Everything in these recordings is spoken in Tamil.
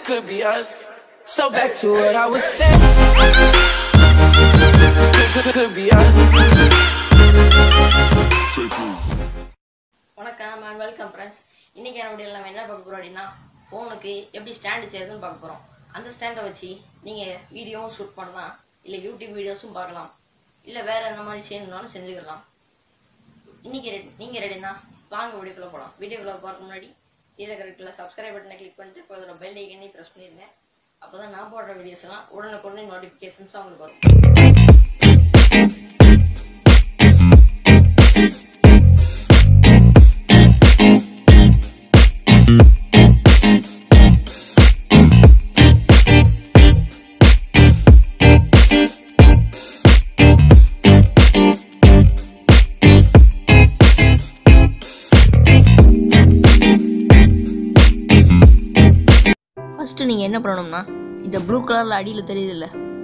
could be us. So back to what I was saying. Could be us. வணக்கம் and welcome friends. இன்னைக்கு என்ன வீடியோல நம்ம என்ன பார்க்க போறோம் அப்படினா ஃபோனுக்கு எப்படி ஸ்டாண்ட் செய்யறதுன்னு பார்க்க போறோம். அந்த ஸ்டாண்டை வச்சு நீங்க வீடியோவும் ஷூட் பண்ணலாம், இல்ல யூடியூப் வீடியோஸும் பார்க்கலாம், இல்ல வேற என்ன மாதிரி செய்யணும்னாலும் செஞ்சுக்கலாம். இன்னைக்கு நீங்க ரெடினா வாங்க வீடியோக்குள்ள போலாம். வீடியோக்குள்ள போறதுக்கு முன்னாடி கீழ கரெக்ட்ல சப்ஸ்கிரைப் பட்டனை கிளிக் பண்ணிட்டு பக்கத்துல பெல் ஐகானை பிரஸ் பண்ணிருங்க. அப்பதான் நான் போடுற வீடியோஸ் எல்லாம் உடனுக்குடனே நோட்டிபிகேஷன்ஸ் உங்களுக்கு வரும். ஃபர்ஸ்ட் நீங்க என்ன பண்ணணும்னா இந்த ப்ளூ கலர்ல அடியில தெரியுதுல்ல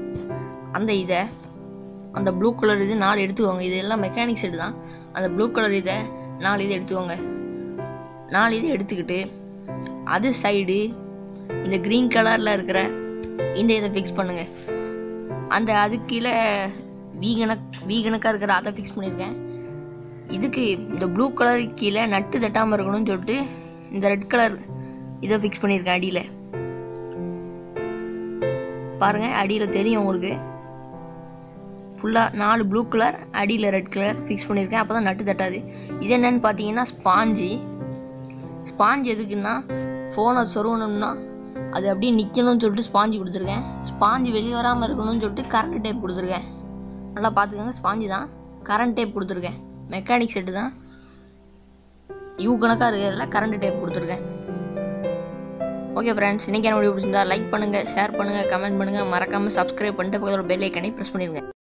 அந்த ப்ளூ கலர் இது 4 எடுத்துக்கோங்க. இது எல்லாம் மெக்கானிக் செட் தான். அந்த ப்ளூ கலர் இதை 4 இது எடுத்துக்கோங்க. 4 இது எடுத்துக்கிட்டு அது சைடு இந்த கிரீன் கலர்ல இருக்கிற இந்த இதை ஃபிக்ஸ் பண்ணுங்க. அது கீழே வி கணக்கா இருக்கிற அதை ஃபிக்ஸ் பண்ணியிருக்கேன். இதுக்கு இந்த ப்ளூ கலர் கீழே நட்டு தட்டாமல் இருக்கணும்னு சொல்லிட்டு இந்த ரெட் கலர் இதை ஃபிக்ஸ் பண்ணியிருக்கேன். அடியில் பாருங்க, அடியில் தெரியும் உங்களுக்கு. ஃபுல்லாக 4 ப்ளூ கலர் அடியில் ரெட் கலர் ஃபிக்ஸ் பண்ணியிருக்கேன். அப்போ தான் நட்டு தட்டாது. இது என்னன்னு பார்த்தீங்கன்னா ஸ்பாஞ்சு எதுக்குன்னா ஃபோனை சொருகணும்னா அது அப்படியே நிற்கணும்னு சொல்லிட்டு ஸ்பாஞ்சு கொடுத்துருக்கேன். ஸ்பாஞ்சு வெளியே வராமல் இருக்கணும்னு சொல்லிட்டு கரண்ட் டேப் கொடுத்துருக்கேன். நல்லா பார்த்துக்கோங்க, ஸ்பாஞ்சு தான், கரண்ட் டேப் கொடுத்துருக்கேன். மெக்கானிக் செட்டு தான், யூ கணக்காக இருக்கிறதுல கரண்ட் டேப் கொடுத்துருக்கேன். ஓகே ஃப்ரெண்ட்ஸ், இன்றைக்கி என்ன வீடியோ பிடிச்சிருந்தா லைக் பண்ணுங்கள், ஷேர் பண்ணுங்கள், கமெண்ட் பண்ணுங்கள், மறக்காமல் சப்ஸ்கிரைப் பண்ணிட்டு பக்கத்தில் பெல் ஐக்கானை ப்ரெஸ் பண்ணிடுங்க.